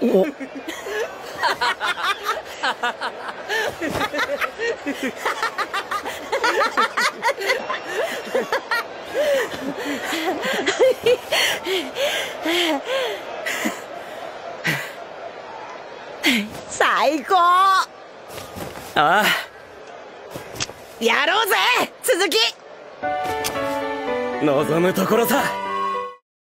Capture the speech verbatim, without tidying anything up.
お最高。ああ、 やろうぜ続き。 望むところさ。